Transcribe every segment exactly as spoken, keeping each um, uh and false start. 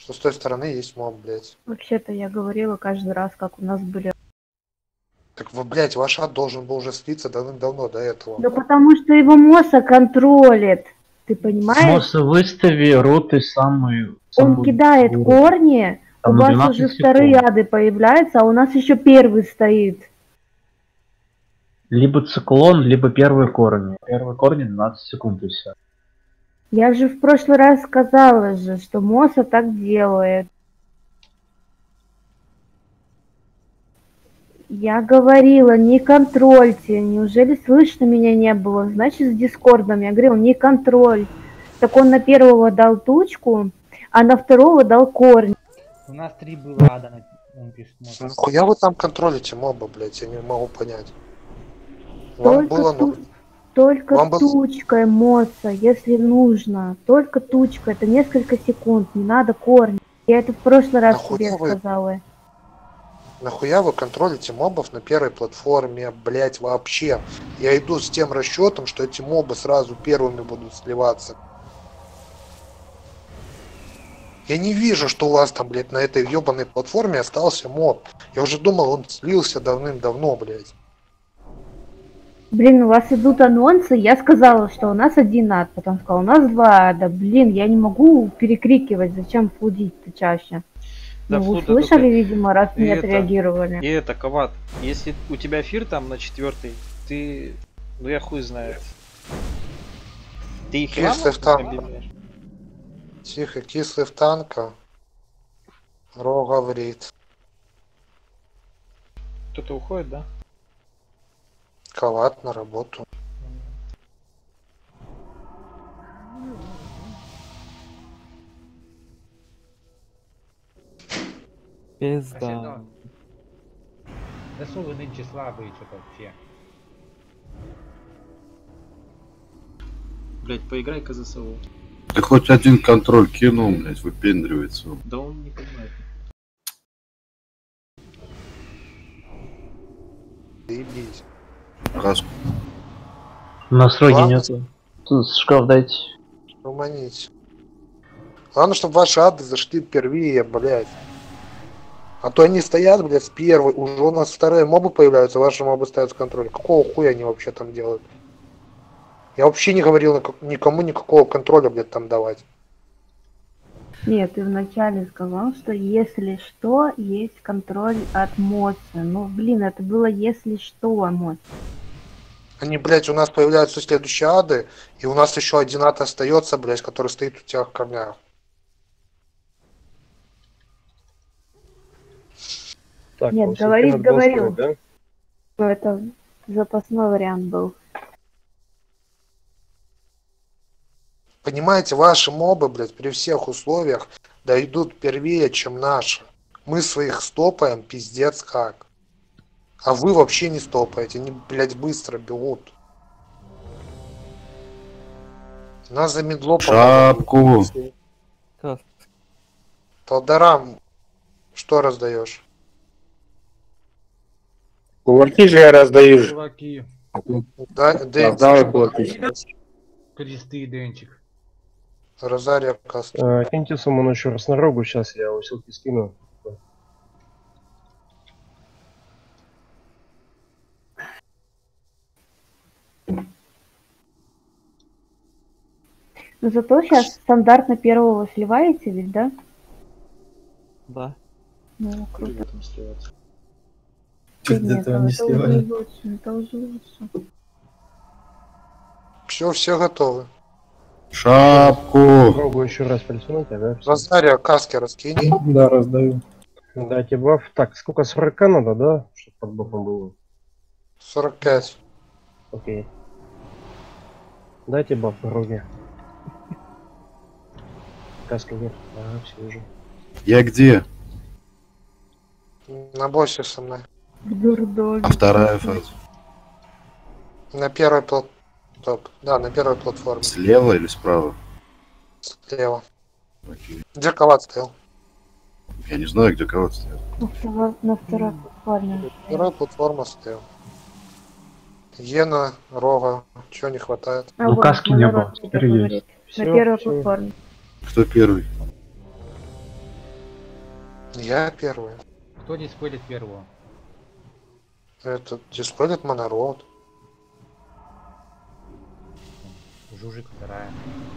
Что с той стороны есть моб, блядь. Вообще-то я говорила каждый раз, как у нас были. Так вы, блядь, ваш ад должен был уже слиться давным-давно до этого. Да потому что его Моса контролит. Ты понимаешь? Моса, выстави роты самые... Он самую кидает гору. корни, у Там вас двенадцать уже секунд. вторые ады появляются, а у нас еще первый стоит. Либо циклон, либо первые корни. Первые корни двенадцать секунд и все. Я же в прошлый раз сказала же, что Моса так делает. Я говорила, не контрольте. Неужели слышно меня не было? Значит, с Дискордом. Я говорила, не контроль. Так он на первого дал тучку, а на второго дал корни. У нас три было ада, он пишет. Нахуя вы там контролите моба, блядь, я не могу понять. Вам Только, было, ту... ну... Только Вам был... тучкой Моса, если нужно. Только тучка, это несколько секунд, не надо корни. Я это в прошлый раз Нахуя тебе вы... сказала. Нахуя вы контролите мобов на первой платформе, блять, вообще? Я иду с тем расчетом, что эти мобы сразу первыми будут сливаться. Я не вижу, что у вас там, блядь, на этой ебаной платформе остался моб. Я уже думал, он слился давным-давно, блядь. Блин, у вас идут анонсы, я сказала, что у нас один ад, потом сказала, у нас два ада. Блин, я не могу перекрикивать, зачем флудить-то чаще? Да, Ну, вы флуда услышали, только... видимо, раз И не это- отреагировали. И это, Коват, если у тебя эфир там на четвертый, ты... Ну я хуй знает. Ты их Если ламов там- объявляешь? Тихо, кислый в танка. Ро говорит. Кто-то уходит, да? Коват на работу. Пизда. Да что вы нынче слабые, что-то вообще. Блять, поиграй-ка за СО. Да хоть один контроль кинул, блядь, выпендривается. Да он не понимает. Заебись. Раз. Настройки Ладно. нету. Тут шкаф дайте. Уманить. Главное, чтобы ваши ады зашли первее, блядь. А то они стоят, блядь, с первой. Уже у нас вторые мобы появляются, ваши мобы ставят в контроль. Какого хуя они вообще там делают? Я вообще не говорил никому никакого контроля, блядь, там давать. Нет, ты вначале сказал, что если что, есть контроль от Моса. Ну, блин, это было если что, Мос. Они, блядь, у нас появляются следующие ады, и у нас еще один ад остается, блядь, который стоит у тебя в корнях. Так, Нет, он всё-таки говорить надо было говорил. сказать, Ну, это запасной вариант был. Понимаете, ваши мобы, блядь, при всех условиях дойдут первее, чем наши. Мы своих стопаем, пиздец как. А вы вообще не стопаете, они, блядь, быстро бегут. Нас за медло Шапку. Как? Полдарам, что раздаешь? Кулаки же я раздаю. же. Чуваки, Да, Дэн, Раздавай кулаки. кресты, Денчик. Розария Каст. Э, Киньте сумму еще раз на рогу, сейчас я усилки скину. Но зато сейчас стандартно первого сливаете ведь, да? Да. Ну, круто. Хуй в этом сливаться. Нет, это уже лучше, это уже лучше. Все, все готовы. Шапку. Рогу еще раз присунуть, ага. всё. Розария каски раскинь. Да, раздаю. Дайте баф. Так, сколько, сорок надо, да? Чтобы под бафом было. сорок пять. Окей. Дайте баф роге. Каска нет. Ага, все уже. Я где? На боссе со мной. В дурдоме. А вторая фаза? На первой плат... Топ. Да, на первой платформе. Слева или справа? Слева. Окей. Где коват стоял? Я не знаю, где кого-то стоят. На второй, на второй платформе. Вторая платформа стоял. Ена, Рога. Чего не хватает? А, Ну, вот, каски не народ было, тебе теперь говорит. есть. На Всё, первой всё. платформе. Кто первый? Я первый. Кто диспелит первого? Это диспелит монород. Жужик вторая.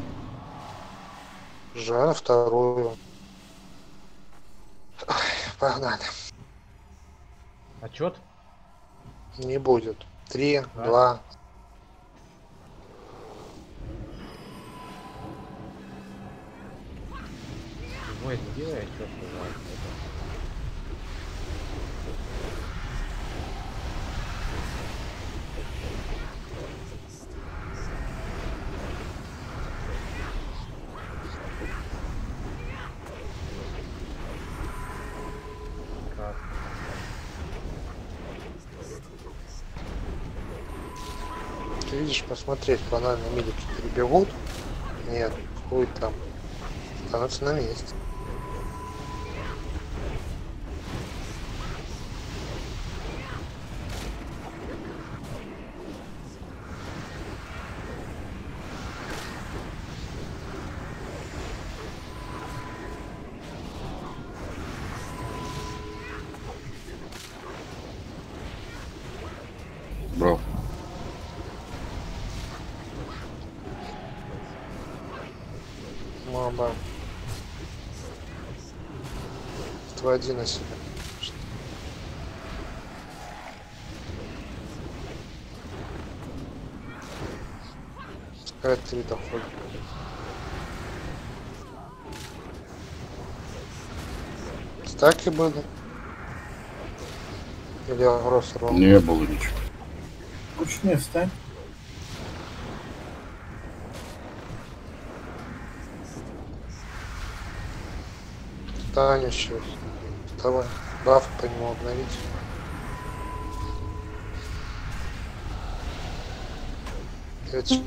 Жана вторую. Ой, погнали. Отчет? Не будет. Три, Да. два. Ой, сделай отчет, пожалуйста. Красный. Ты видишь, посмотреть, банально медики перебегут. Нет, хуй там. Останутся на месте. Браво. Маба. Тводи на себя. Пускай три доходит. Стаки были? Или агрос рвал? Не было ничего. Лучше не встань. Встань еще. Давай. Баф по нему обновить. Эти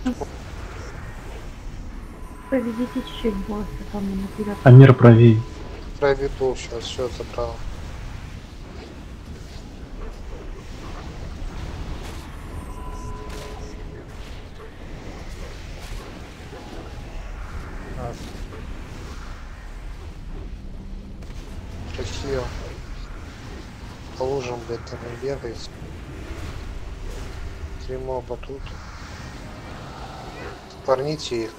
Проведите чуть-чуть босса, там он наперед. Амир правее. проведу сейчас, все забрал. Красный. Красиво. По лужам, блядь, там и бегает. Три моба тут. Парните их.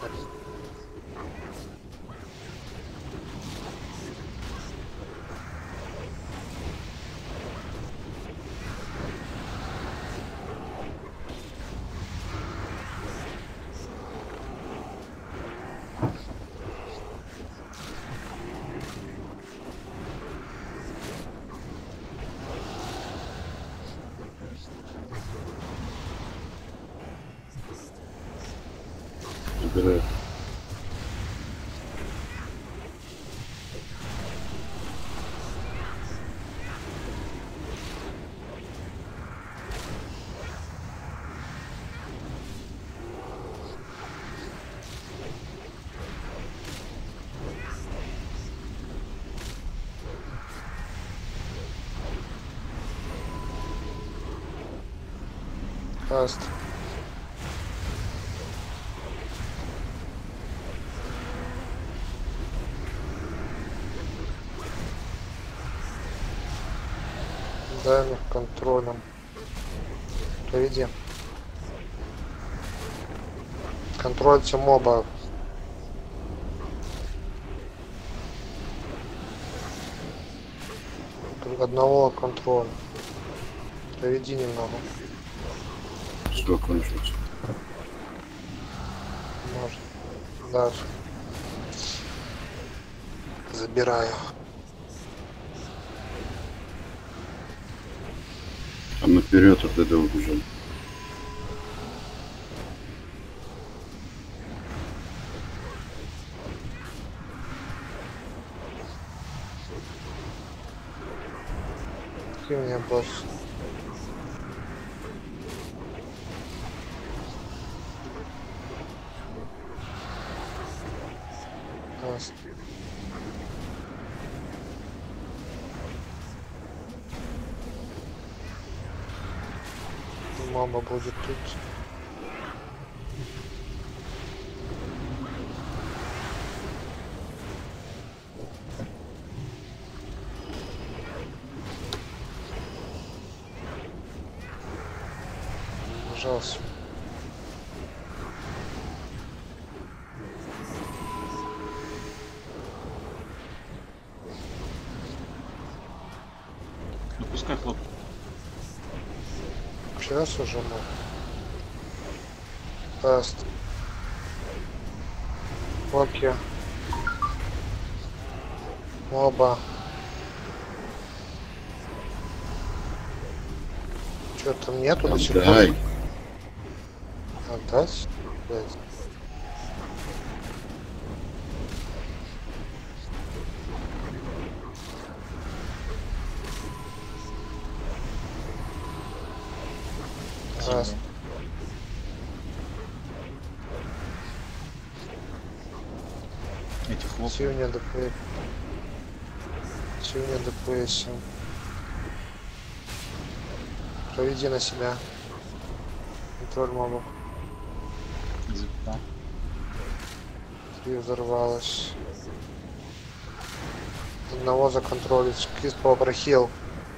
Забирает. Каст. Дальних контролем. Проведи. Контрольте моба. Одного контроля. Проведи немного. Все кончилось. Может. Дальше. Забираю. А наперед от этого убежал. Ты у меня босс. Каст. Мама будет тут. Пожалуйста. Ну пускай хлоп. Сейчас уже мог. Паст. Окей. Оба. Что там нету до сих пор? Дай. Отдать? Блядь. Раз. Эти хлопы. Сегодня ДПС. Сегодня ДПС. Проведи на себя. Контроль мобов. Да. Три взорвалось. Одного законтролить. Кис попрохил.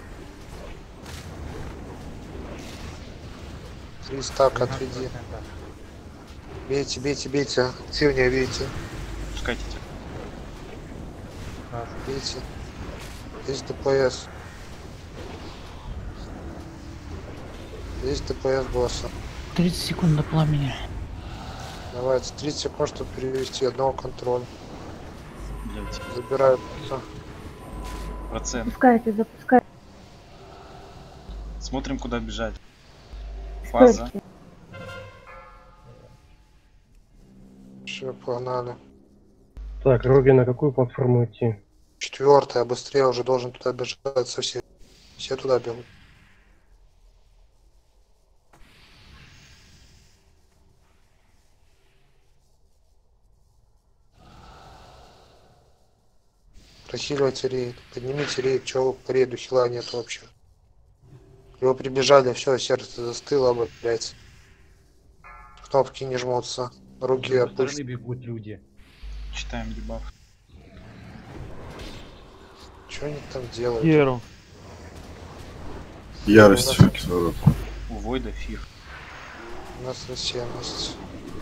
Три стака отведи. Бейте, бейте, бейте. Сегодня бейте. Пускайте. Бейте. Есть ДПС. Есть ДПС босса. тридцать секунд до пламени. Давайте тридцать секунд, чтобы перевести одного контроля. Блять. Забираю. Процент. Запускайте, запускайте. Смотрим, куда бежать. Фаза. Стойте. Все, погнали. Так, Роги, на какую платформу идти? Четвертая, быстрее уже должен туда бежать со всеми. Все туда бегут. Прохиливайте рейд. Поднимите рейд, чего по рейду хила нет вообще. Его прибежали, все, сердце застыло, блять. Кнопки не жмутся. Руки С стороны опустят. бегут люди. Читаем дебаф. Что они там делают? Геру. Ярость, кислород. У Войда фир. У нас рассеянность.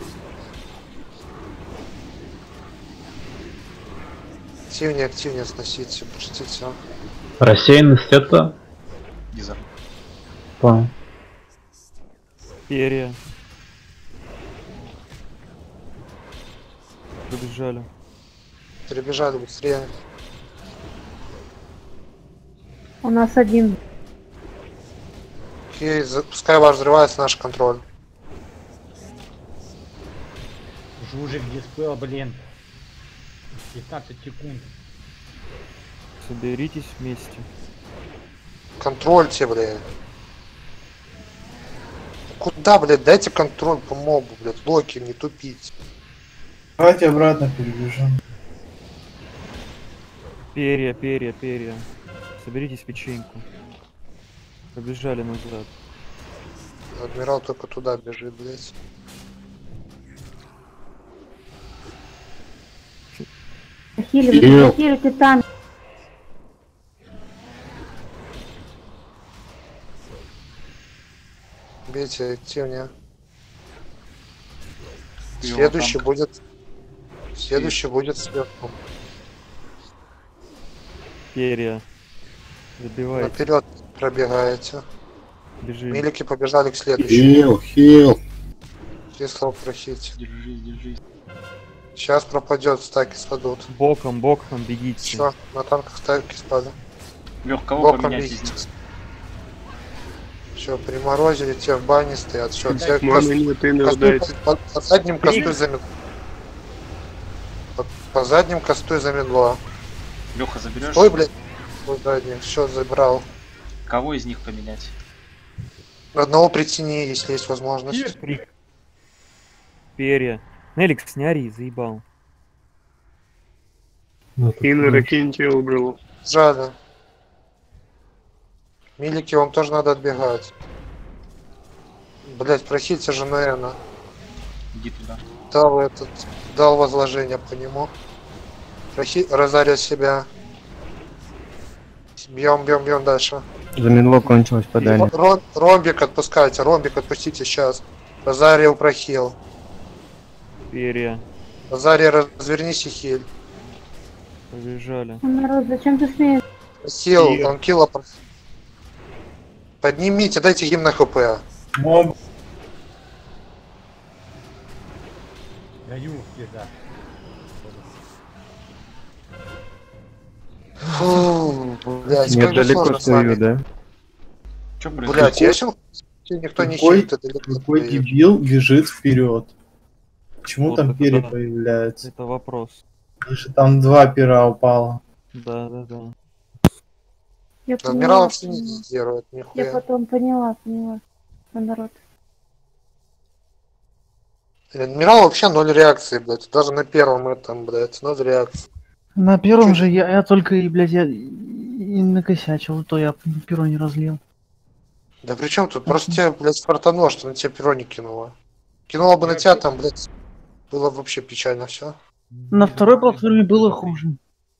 Активнее, активнее сносите, пустите. Рассеянность это... Дизер. Понял. Перья. Побежали. Перебежали быстрее. У нас один. Окей, за- пускай ваш взрывается наш контроль. Жужик диспел, блин. пятнадцать секунд. Соберитесь вместе. Контрольте, блядь. Куда, блядь, дайте контроль по мобу, блядь, блоки, не тупить. Давайте обратно перебежим. Перья, перья, перья. Соберитесь в печеньку. Побежали назад. Адмирал только туда бежит, блядь. Захиливайте, Ё. захиливайте там. Бейте активнее. Его Следующий танк. будет... Следующий будет сверху. Перья. Забивайте. Наперед пробегаете. Бежим. Милики побежали к следующему. Хил, хил. Кисло прохить. Держись, держись. Сейчас пропадет, стаки спадут. Боком, боком бегите. Все, на танках стаки спали. Лех, кого Боком поменять из них? видите. Все, приморозили, те в бане стоят. Все, те Маны нет, и не косту- удается. по, по задним костуй замедло. По, по задним костуй замедло. Леха, заберешь? Стой, блядь. Ой, задних, все, забрал. Кого из них поменять? Одного притяни, если есть возможность. Перья. Неликс, не ори, заебал. Иннера киньте убрал. Жаль. Милики, вам тоже надо отбегать. Блять, просите же наверное. Иди туда. Дал этот, дал возложение по нему. Прохи... Розария себя. Бьем, бьем, бьем дальше. Замедло кончилось по Дане. Ром- ромбик отпускайте, ромбик отпустите сейчас. Розария прохил. Перья. Розария, развернись и хиль. Побежали. Народ, зачем ты смеешь? Хил, он килла. Поднимите, дайте им на хп. Моб. Даю пизда. Фу, блядь, Нет, как же далеко сложно с вами. стою, да? Чё, Блядь, я сейчас... Никто не Какой, щитит, далеко какой стоит. дебил бежит вперед? Почему Вот там это перья да. появляются? Это вопрос. Слушай, там два пера упало. Да, да, да. Я Адмирал поняла, вообще не поняла. делает, Я нихуя. потом поняла, поняла. А народ. Адмирал вообще ноль реакции, блядь. Даже на первом этом, блядь, ноль реакции. На первом Чё- же я, я только, и, блядь, я и накосячил, то я перо не разлил. Да при чем тут? Просто тебе, блядь, спартануло, что на тебя перо не кинуло. Кинуло бы на тебя, там, блядь, было бы вообще печально все. На второй платформе было хуже.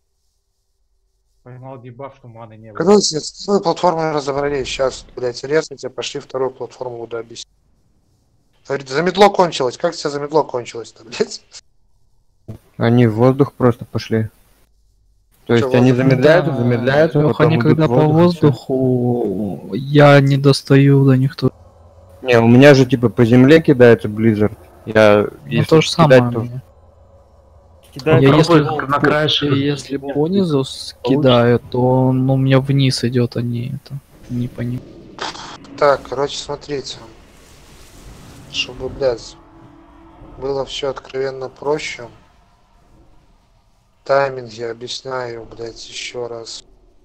Поймал дебаф, что маны не было. Короче, с той платформой разобрались. Сейчас, блядь, резните, пошли вторую платформу буду объяснять. Говорит, замедло кончилось. Как тебе замедло кончилось-то, блядь? Они в воздух просто пошли. То есть Чё, они воздух? замедляются, Да, замедляются, Лёха, потом они идут когда в по воздух, и всё. воздуху, я не достаю до них тут. Не, у меня же типа по земле кидается Blizzard. Я Ну если то же кидать, самое. то- мне. Кидай Я пробуй если, на краешек. если по низу скидаю, то он у меня вниз идет, а не это. Не по ним. Так, короче, смотрите. Чтобы, блядь, было все откровенно проще. Тайминги объясняю, блядь, еще раз.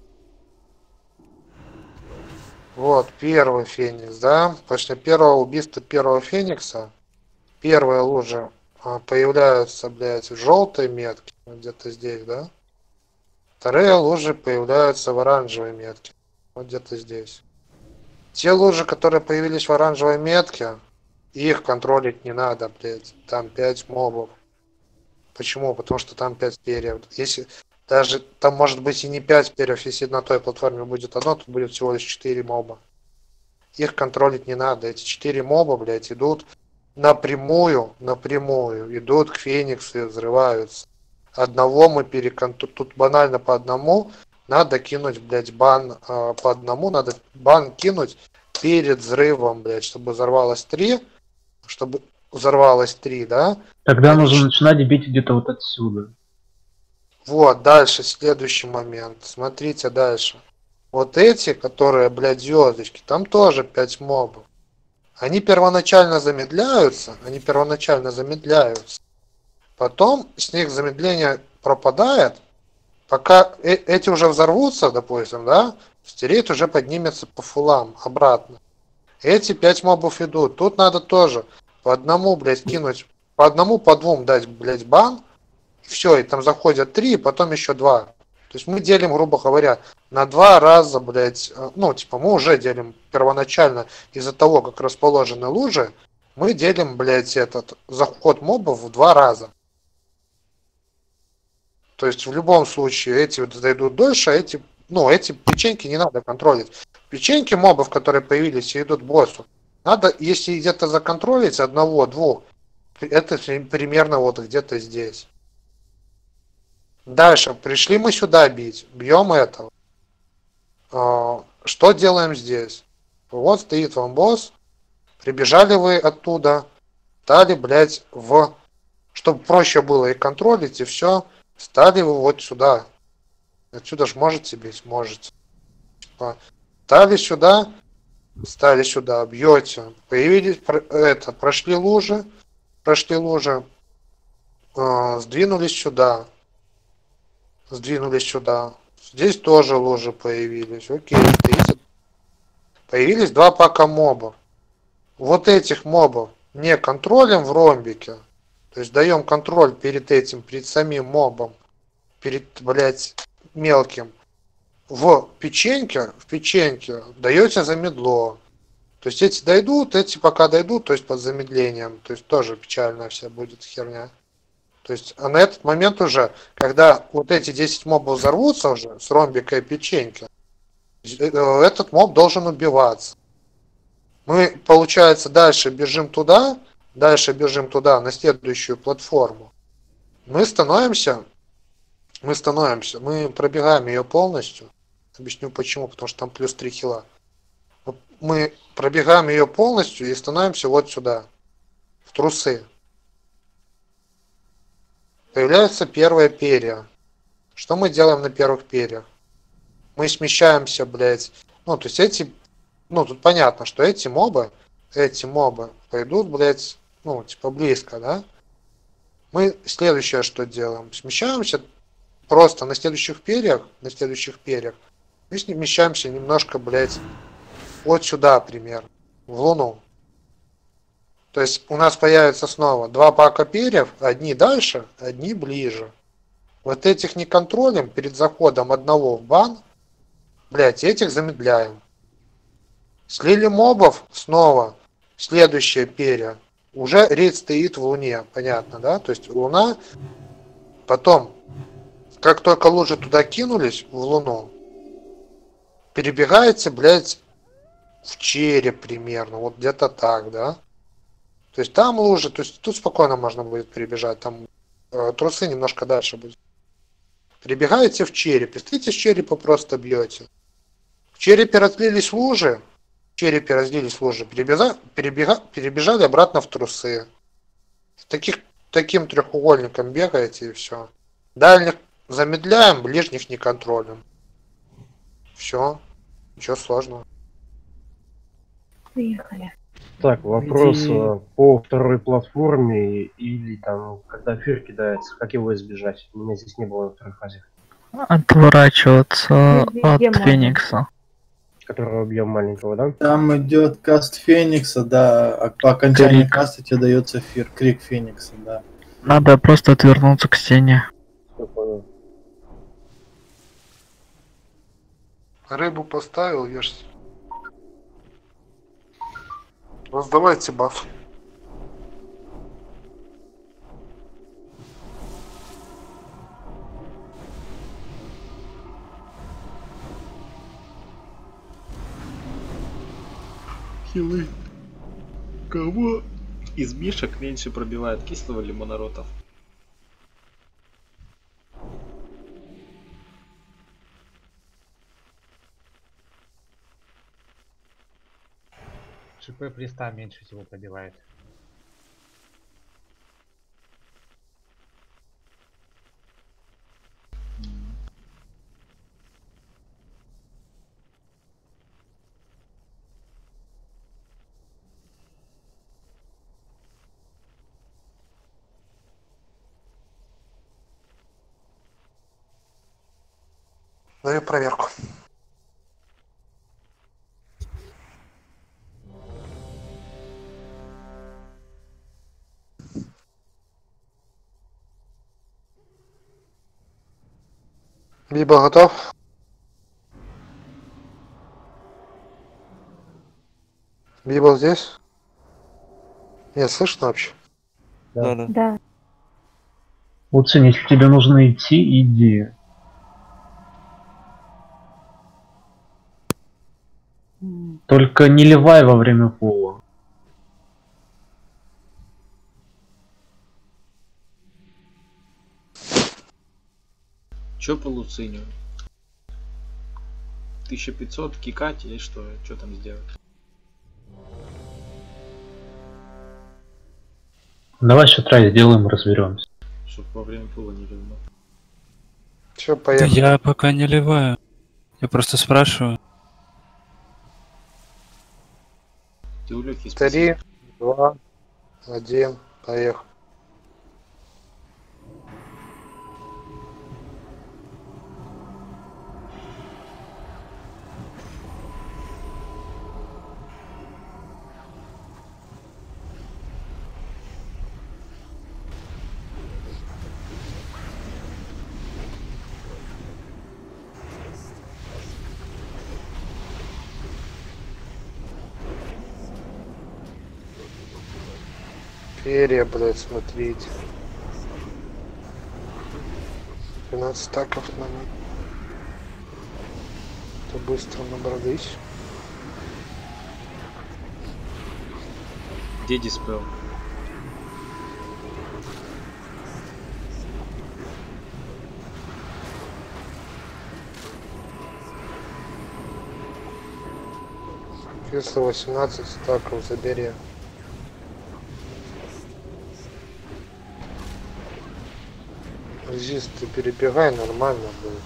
Вот, первый Феникс, да? После первого убийства первого Феникса первая лужа а, появляются, блядь, в желтой метке, вот где-то здесь, да? Вторые лужи появляются в оранжевой метке, вот где-то здесь. Те лужи, которые появились в оранжевой метке, их контролить не надо, блядь. Там пять мобов. Почему? Потому что там пять перьев. Если даже там может быть и не пять перьев, если на той платформе будет одно, то будет всего лишь четыре моба. Их контролить не надо. Эти четыре моба, блядь, идут напрямую, напрямую, идут к Фениксу и взрываются. Одного мы переконтролируем. Тут банально по одному. Надо кинуть, блядь, бан э, по одному. Надо бан кинуть перед взрывом, блядь, чтобы взорвалось три. Чтобы взорвалось три, да? Тогда Они нужно ч- начинать бить где-то вот отсюда. Вот, дальше, следующий момент. Смотрите дальше. Вот эти, которые, блядь, звездочки, там тоже пять мобов. Они первоначально замедляются, они первоначально замедляются. Потом с них замедление пропадает, пока э- эти уже взорвутся, допустим, да, стереть уже поднимется по фулам обратно. Эти пять мобов идут. Тут надо тоже по одному, блядь, кинуть, по одному, по двум дать, блядь, бан. Все, и там заходят три, и потом еще два. То есть мы делим, грубо говоря, на два раза, блядь, э, ну, типа, мы уже делим первоначально из-за того, как расположены лужи, мы делим, блядь, этот заход мобов в два раза. То есть в любом случае эти вот зайдут дольше, а эти, ну, эти печеньки не надо контролить. Печеньки мобов, которые появились и идут к боссу, надо, если где-то законтролить одного-двух, это примерно вот где-то здесь. Дальше, пришли мы сюда бить, бьем этого. А, что делаем здесь? Вот стоит вам босс, прибежали вы оттуда, стали, блядь, в... Чтобы проще было и контролить, и все, стали вы вот сюда. Отсюда ж можете бить? Можете. Типа, стали сюда, стали сюда, бьете. Появились, про- это, прошли лужи, прошли лужи, э, сдвинулись сюда, сдвинулись сюда. Здесь тоже лужи появились. Окей, стоите. Появились два пака мобов. Вот этих мобов не контролем в ромбике, то есть даем контроль перед этим, перед самим мобом, перед, блядь, мелким. В печеньке, в печеньке даете замедло. То есть эти дойдут, эти пока дойдут, то есть под замедлением. То есть тоже печальная вся будет херня. То есть, а на этот момент уже, когда вот эти десять мобов взорвутся уже с ромбика и печеньки, Этот моб должен убиваться. Мы, получается, дальше бежим туда, дальше бежим туда, на следующую платформу. Мы становимся, мы становимся, мы пробегаем ее полностью. Объясню почему, потому что там плюс три хила. Мы пробегаем ее полностью и становимся вот сюда, в трусы. Появляется первая перья. Что мы делаем на первых перьях? Мы смещаемся, блядь. Ну, то есть эти... Ну, тут понятно, что эти мобы, эти мобы пойдут, блядь, ну, типа близко, да? Мы следующее что делаем? Смещаемся просто на следующих перьях, на следующих перьях. И смещаемся немножко, блядь, вот сюда, примерно, в Луну. То есть у нас появится снова два пака перьев, одни дальше, одни ближе. Вот этих не контролим перед заходом одного в бан, блядь, этих замедляем. Слили мобов снова, следующее перья. Уже рейд стоит в Луне, понятно, да? То есть Луна, потом, как только лужи туда кинулись, в Луну, перебегаете, блядь, в череп примерно, вот где-то так, да? То есть там лужи, то есть тут спокойно можно будет перебежать, там э, трусы немножко дальше будут. Перебегаете в череп, и стоите с черепа просто бьете. В черепе разлились лужи, в черепе разлились лужи, перебежа, перебега, перебежали обратно в трусы. Таких, таким трехугольником бегаете и все. Дальних замедляем, ближних не контролим. Все, ничего сложного. Приехали. Так, вопрос Иди. э, по второй платформе или там, когда фир кидается, как его избежать? У меня здесь не было во второй фазе. Отворачиваться Везде от можно. Феникса. Который убьем маленького, да? Там идет каст Феникса, да, а по окончании Крик. каста тебе дается эфир, крик Феникса, да. Надо просто отвернуться к стене. Всё понял. Рыбу поставил, ешьте. Раздавайте баф. Хилы. Кого из мишек меньше пробивает, кислого или моноротов? ШП приста меньше всего пробивает. Даю проверку. Биба готов? Биба здесь? Нет, слышно вообще? Да, да. Да. Луцин, если тебе нужно идти, иди. Только не ливай во время пола. Чё по Луциню? тысяча пятьсот кикать или что? Что там сделать? Давай еще трай сделаем, разберемся. Чтоб во время пула не ливнул. Че, Да поехали. я пока не ливаю. Я просто спрашиваю. Ты у Лёхи Три, два, один, поехали. Перья, блядь, смотрите. тринадцать стаков на Что-то быстро набрались. Где диспел? Если восемнадцать стаков забери. Здесь ты перебегай, нормально будет.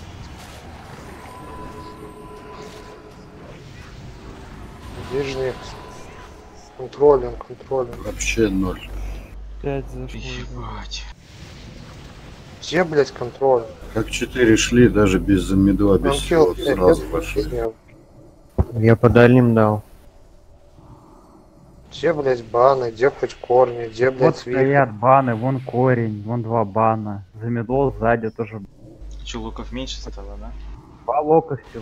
Ближний. Контролем, контролем. Вообще ноль. Пять зашло. Ебать. Где, блять, контроль? Как четыре шли, даже без замедла, без всего, сразу пошли. Я по дальним дал. Где, блять, баны, где хоть корни, где, блять, Вот стоят баны, вон корень, вон два бана. Замедло сзади тоже. Че, луков меньше стало, да? Два лока всего.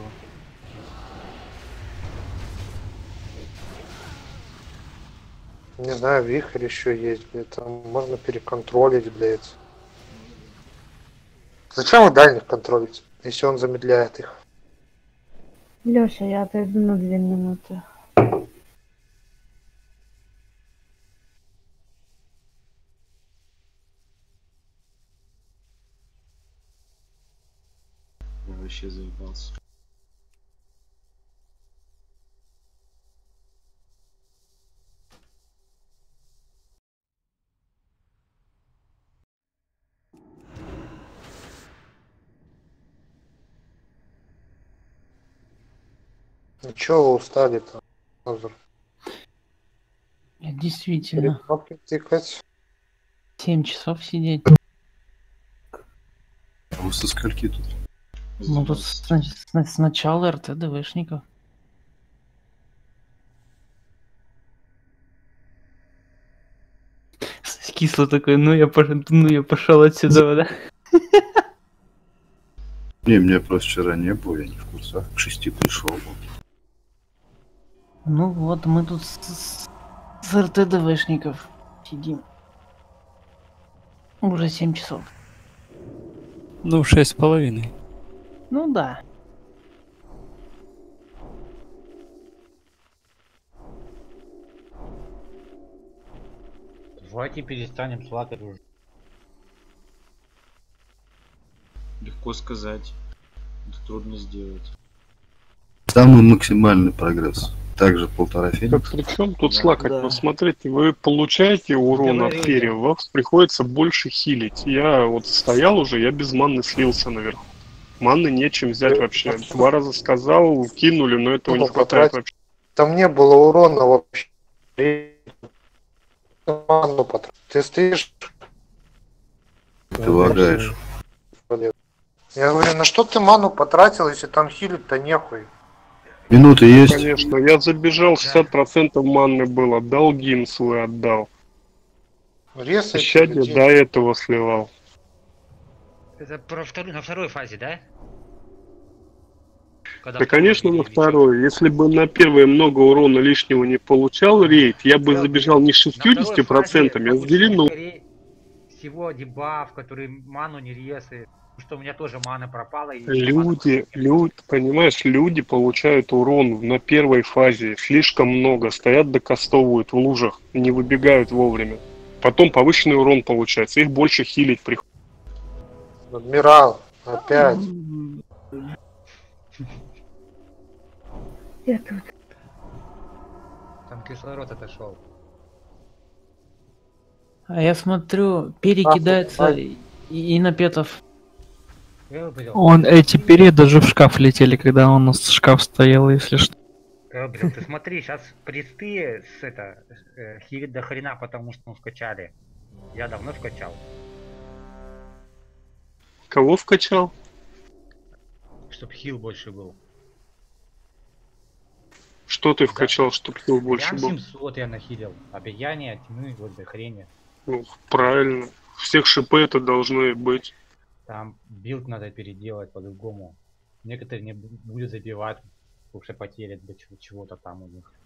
Не знаю, вихрь еще есть, блядь, там можно переконтролить, блядь. Зачем вы дальних контролите, если он замедляет их? Лёша, я отойду на две минуты. Я вообще заебался. Ну чё вы устали-то, Азур? Действительно. Кнопки тыкать. Семь часов сидеть. А вы со скольки тут? Ну тут с, с, с начала РТ ДВшников. Кисло такой, ну я, пош... ну я пошел отсюда, да? Не, меня просто вчера не было, я не в курсах. К шести пришел. Ну вот, мы тут с, с, с РТ ДВшников сидим. Уже семь часов. Ну, шесть с половиной. Ну да. Давайте перестанем сватать уже. Легко сказать. Это трудно сделать. Самый максимальный прогресс. Также полтора феника. Так при чем тут Да. слакать? Да. Ну, смотрите, вы получаете урон от Говорили. фери, вам приходится больше хилить. Я вот стоял уже, я без манны слился наверху. Манны нечем взять вообще. Два раза сказал, кинули, но этого не Ну, хватает потратить. вообще. Там не было урона вообще. Ману потратить. Ты стоишь. Ты лагаешь. Я говорю, на что ты ману потратил, если там хилить-то нехуй? Минуты есть? Конечно, я забежал, шестьдесят процентов манны было, отдал гимн свой, отдал. Резай Щадие людей. до этого сливал. Это про вторую, на второй фазе, да? Когда Да, второй конечно, на увеличил. второй. Если бы на первой много урона лишнего не получал рейд, я бы Да, забежал не На второй шестьдесят процентами, а с фазе девяносто. получил скорее всего дебаф, который ману не ресает. Потому что у меня тоже мана пропала. И Люди, люди, понимаешь, люди получают урон на первой фазе слишком много, стоят докастовывают в лужах, не выбегают вовремя. Потом повышенный урон получается, их больше хилить приходится. Адмирал, опять. Я тут. Там кислород отошел. А я смотрю, перекидается и, и на петов. Он, эти перья даже в шкаф летели, когда у нас шкаф стоял, если что. Блин, ты смотри, сейчас присты с это э, хилит до хрена, потому что ну, вкачали. Я давно вкачал. Кого вкачал? Чтоб хил больше был. Что ты вкачал, чтобы хил больше Прям был? семьсот я нахилил. Обаяние, тьмы, вот до хрени. Ну, правильно. Всех шипы это должно и быть. Там билд надо переделать по-другому. Некоторые не бу- будут забивать, потому что потери для чего- чего-то там у них.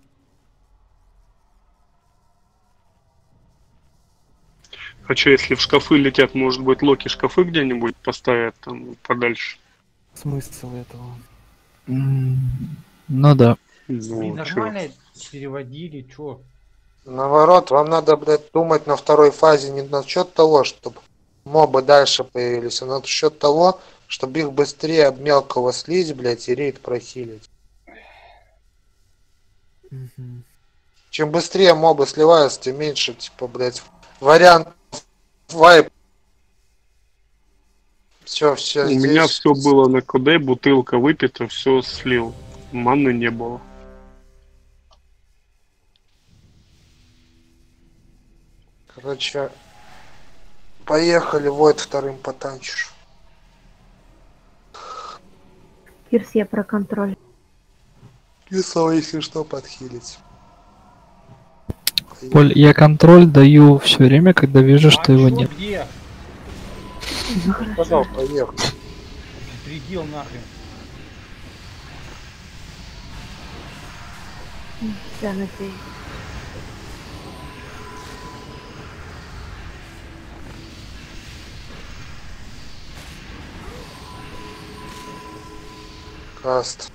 А что, если в шкафы летят, может быть, Локи шкафы где-нибудь поставят там подальше? Смысл этого? М, Ну да. Вы Ну, чё? нормально переводили, чё? Наоборот, вам надо, блядь, думать на второй фазе не насчет того, чтобы мобы дальше появились, а насчет того, чтобы их быстрее об мелкого слизь, блядь, и рейд прохилить. Чем быстрее мобы сливаются, тем меньше, типа, блядь, вариант вайп. Все, все У здесь. меня все было на КД, бутылка выпита, все слил. Маны не было. Короче, поехали, Войт вторым потанчишь. Кирс, я про контроль. Кислого, если что, подхилить. Поль, я контроль даю все время, когда вижу, что его чё, нет. где? Сказал, поехал. Предел нахрен. Да, надеюсь. Каст.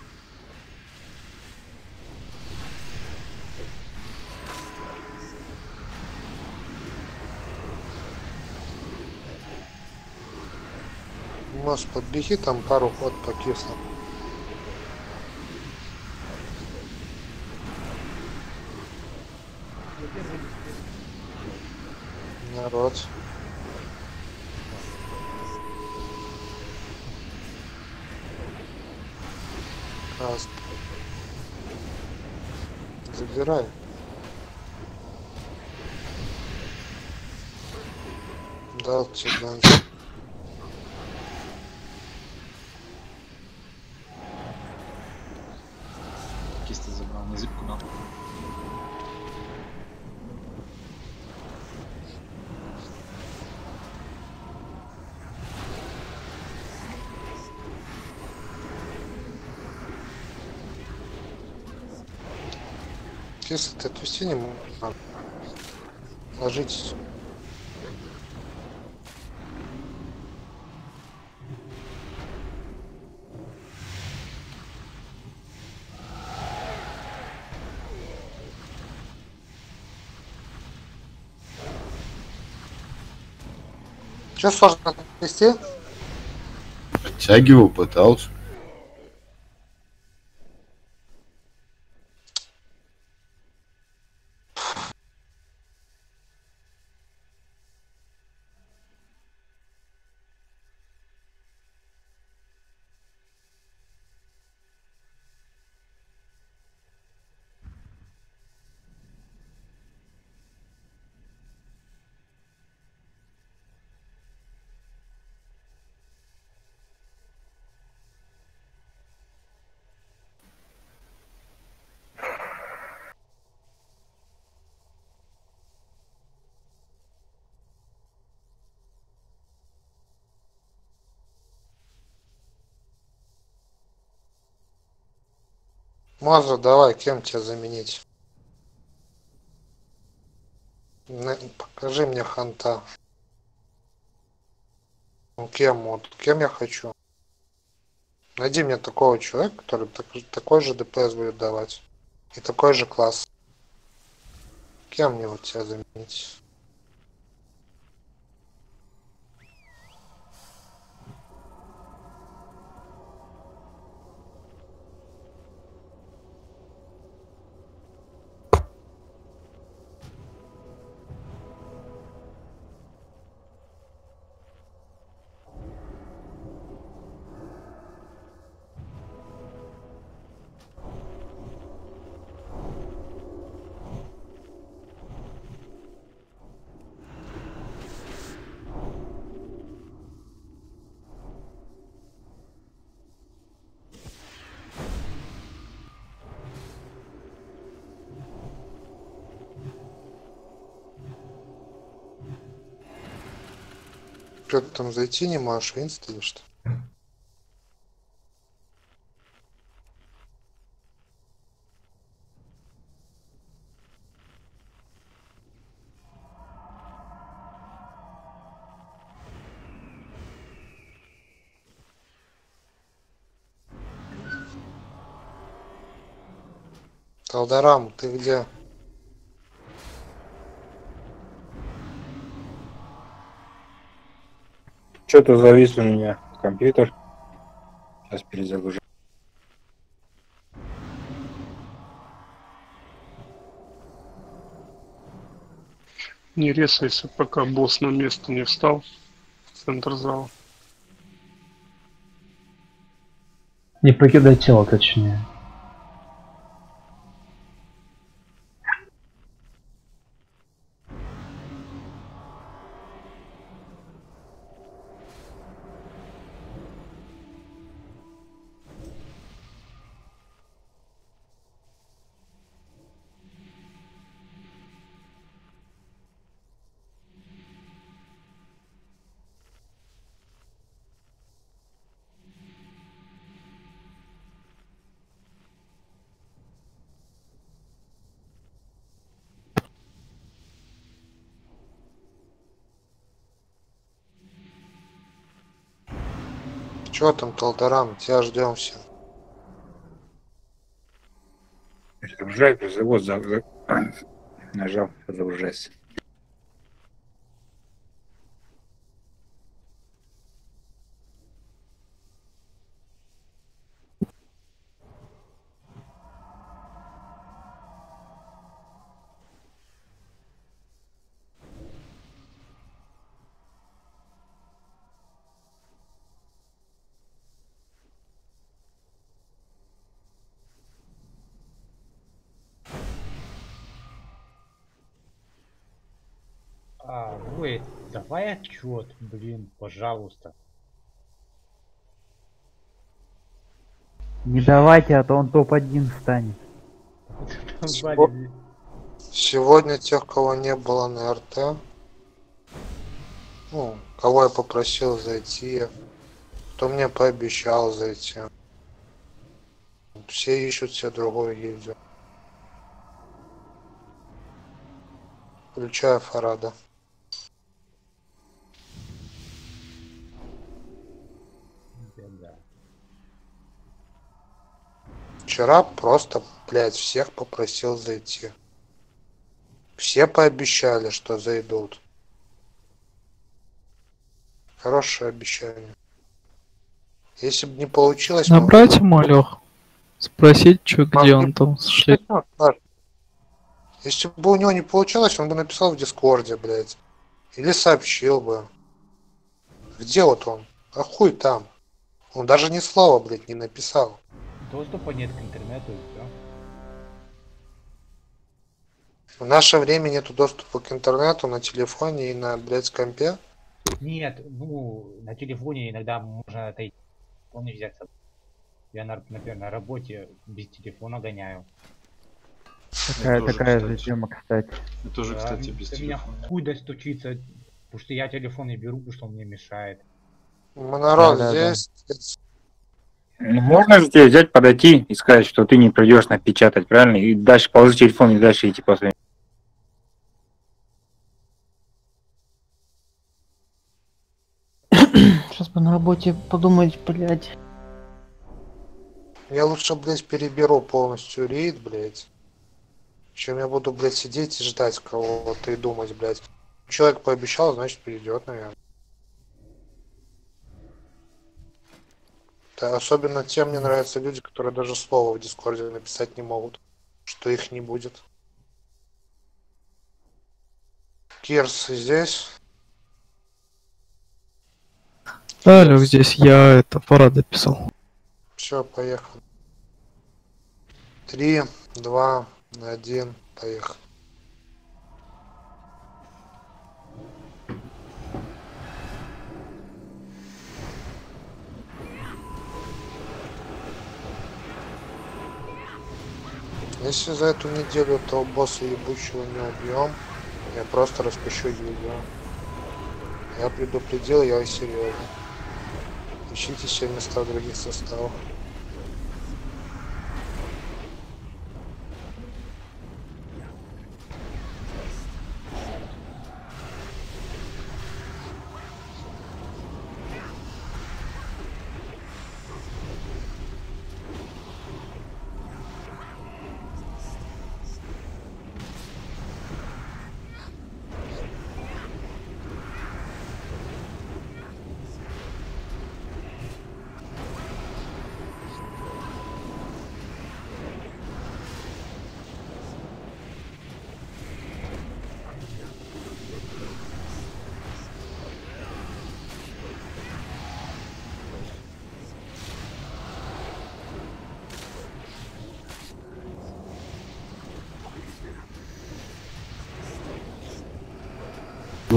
Может, подбеги там пару ход по кислым. Народ. Каст. Забирай. Дал тебе. Кисты забрал, на зипку дал. Если ты отвести не можешь, ложитесь. Че сложно отвести? Оттягивал, пытался. Мазу, давай, кем тебя заменить? На- Покажи мне ханта. Ну, кем вот, кем я хочу? Найди мне такого человека, который так- такой же ДПС будет давать. И такой же класс. Кем мне вот тебя заменить? Что ты там зайти не можешь, инст или что? Талдарам, ты где? Что-то завис у меня компьютер. Сейчас перезагружу. Не резайся, пока босс на место не встал. В центр зала. Не покидай тело, точнее. Чё там, Талдарам? Тебя ждем все. Загружай, завод за... за- нажал, загружайся. А, Войт, давай отчет, блин, пожалуйста. Не давайте, а то он топ один станет. Сего- Сегодня тех, кого не было на РТ, ну, кого я попросил зайти, кто мне пообещал зайти. Все ищут себе другую гильдию. Включая Фарада. Вчера просто, блядь, всех попросил зайти. Все пообещали, что зайдут. Хорошее обещание. Если бы не получилось... мы- Набрать ему, Лех? Спросить, что, где он там шли. Если бы у него не получилось, он бы написал в Дискорде, блядь. Или сообщил бы. Где вот он? А хуй там. Он даже ни слова, блядь, не написал. Доступа нет к интернету и все. В наше время нету доступа к интернету на телефоне и на, блядь, компе. Нет, ну, на телефоне иногда можно отойти, он не взять с собой. Я, на- например, на работе без телефона гоняю. Такая, тоже, такая кстати. же тема, кстати. Я тоже, Да, кстати, без у меня телефона. хуй достучиться, потому что я телефон не беру, потому что он мне мешает. Мы народ Да-да-да. здесь. Ну, можно же тебе взять, подойти и сказать, что ты не придешь напечатать, правильно? И дальше положить телефон и дальше идти после. Сейчас бы на работе подумать, блядь. Я лучше, блядь, переберу полностью рейд, блядь. Чем я буду, блядь, сидеть и ждать кого-то и думать, блядь. Человек пообещал, значит придет, наверное. Да, особенно тем мне нравятся люди, которые даже слова в Дискорде написать не могут, что их не будет. Кирс здесь? Да, Лех, здесь я это парада писал. Все, поехали. Три, два, один, поехали. Если за эту неделю этого босса ебучего не убьем, я просто распущу гильдию. Я предупредил, я серьезно. Ищите себе места в других составах.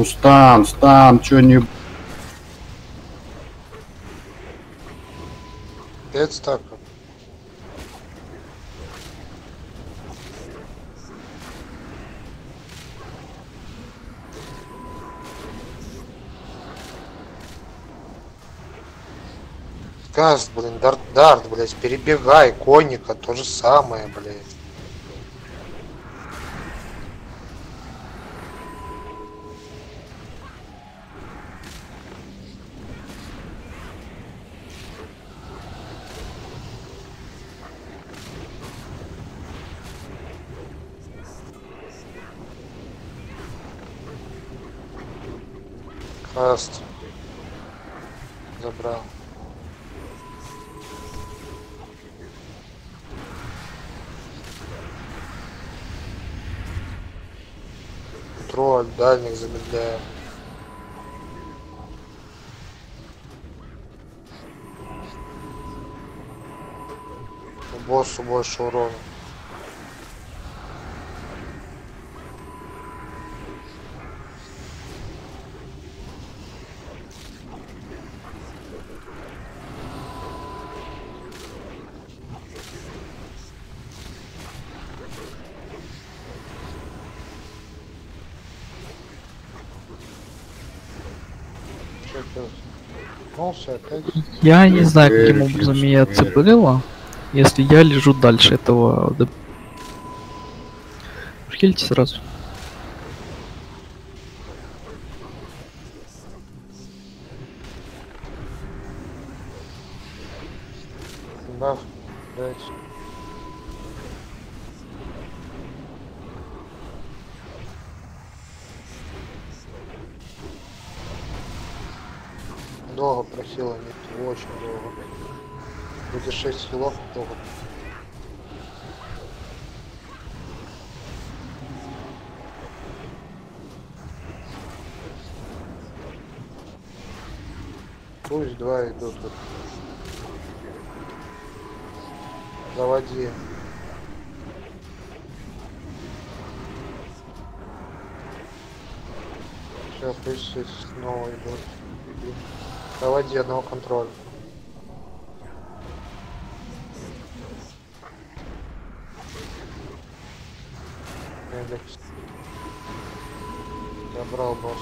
Ну стан, стан, чё не... Пять стаков. Каст, блин, дарт, дарт, блядь, перебегай, конника, то же самое, блядь. Каст. Забрал. Контроль, дальних замедляем. Боссу больше урона. Я не знаю, каким образом меня отцепило, если я лежу дальше этого. Хильте сразу. Да, дайте. Долго просила, нет, очень долго. Будет шесть хилов, долго. Пусть два идут. Вот. Заводи. Все, пусть снова идут. Заводи одного контроля. Элекс. Забрал босс.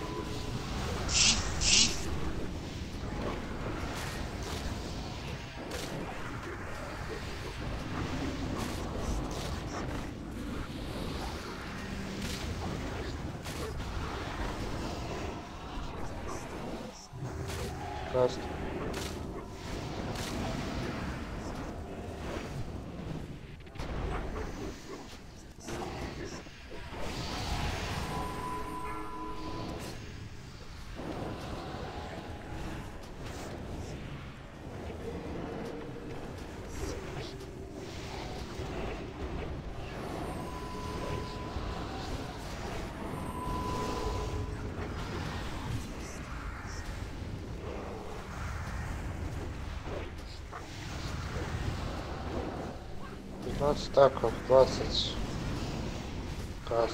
Каст. пятнадцать стаков, двадцать. Каст.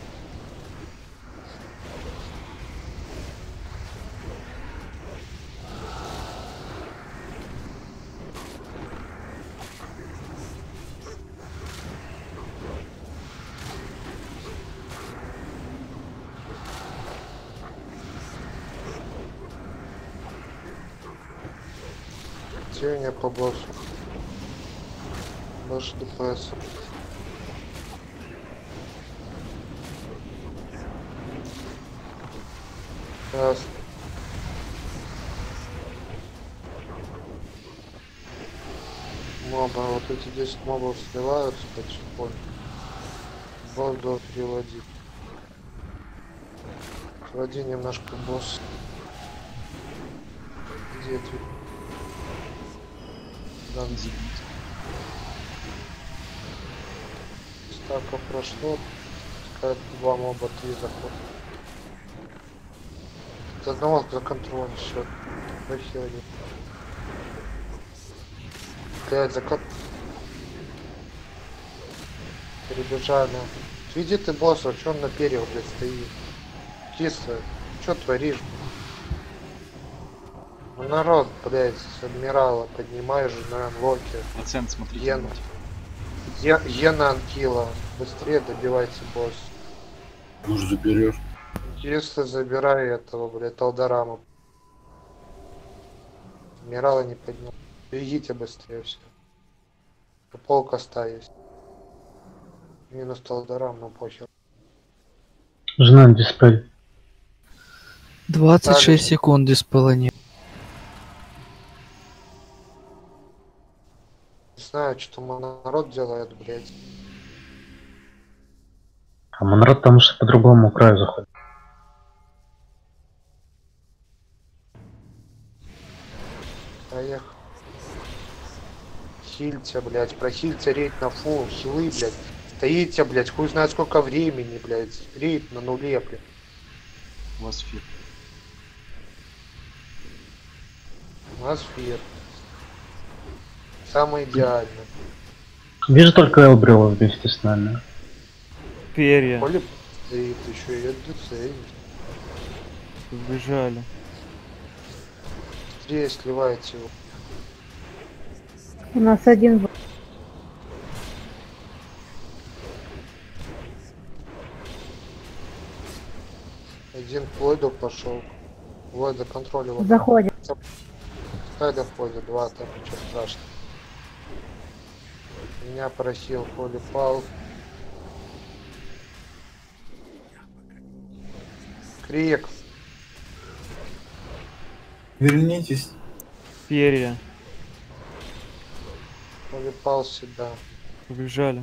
Тень по боссу. Больше ДПС. Раз. Моба, вот эти десять мобов сливаются потихоньку. Буду переводить. Своди немножко босс. Где ты? Данзи. Стаков прошло, как два моба, три заход. С одного за контроль счет. Вообще один. Блять, закат. Перебежали. Види ты босса, что он на перьях, блядь, стоит. Кислая, что творишь? Ну, народ, блядь, с адмирала поднимай же на анлоке. Процент смотрите. Йен... Е... Йена анкила. Быстрее добивайте босс. Может, заберешь? Если забирай этого, блядь, Талдорама. Адмирала не поднял. Бегите быстрее все. Полкоста есть. Минус Талдорам, но похер. Жена диспель. двадцать шесть секунд диспела нет. Не знаю, что народ делает, блядь. А Монрад там уж по другому краю заходит. Поехал. Хильте, блядь, прохильте рейд на фул, хилы, блядь. Стоите, блядь, хуй знает сколько времени, блядь. Рейд на нуле, блядь. У вас фир. У нас фир. Самое идеальное. Вижу только Элбрила вместе с нами. Перья. Коли стоит еще и ДЦ. Убежали. Быстрее сливайте его. У нас один... в- Один к Ллойду пошел. Ллойда контроль его. Заходит. Пускай доходит, два, там ничего страшного. Меня просил, Коли пал. Крик. Вернитесь. Перья. Коли пал сюда. Убежали.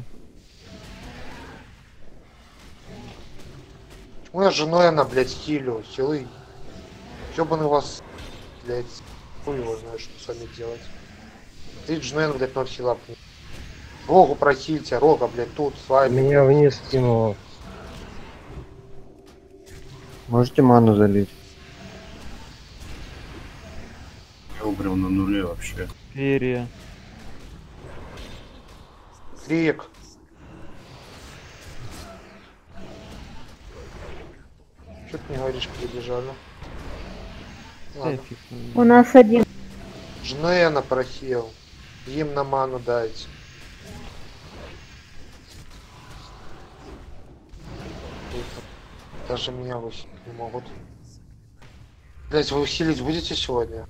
Почему я женой она, блядь, хилю, хилы? Ёбаный вас, блядь, хуй его знает, что с вами делать. Ты женой, блядь, ноль хила. Рогу прохильте, Рога, блядь, тут с вами. Меня вниз скинуло. Можете ману залить? Я убрал на нуле вообще. Перья. Крик. Что ты не говоришь, прибежали? Ладно. У нас один. Жены она прохил. Им на ману дайте. Даже меня выхилить не могут. Блять, вы усилить будете сегодня?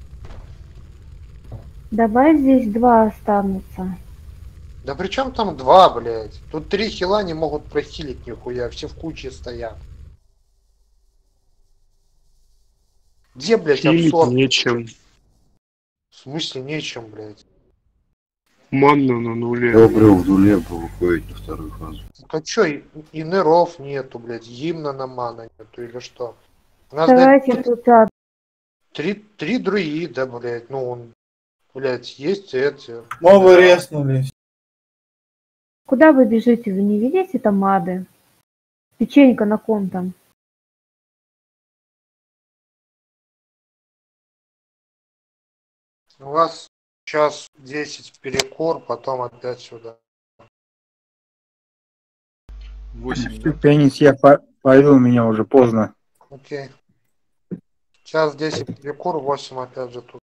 Давай здесь два останутся. Да при чем там два, блять? Тут три хила не могут прохилить нихуя, все в куче стоят. Где, блять, Хилить абсорб? нечем. В смысле нечем, блять? Манна на нуле. Я убрал в нуле, был выходить на вторую фазу. А чё, и, и неров нету, блять, гимна на мана нету или что? У нас, Давайте блядь, тут а, три, три друида, блять, ну он, блять, есть эти. Мовы резнулись. куда вы бежите? Вы не видите там ады? Печенька на ком там? У вас час десять перекур, потом опять сюда. восемь. Всё, Пенис, я по- пойду, у меня уже поздно. Окей. Час десять перекур, восемь опять же тут.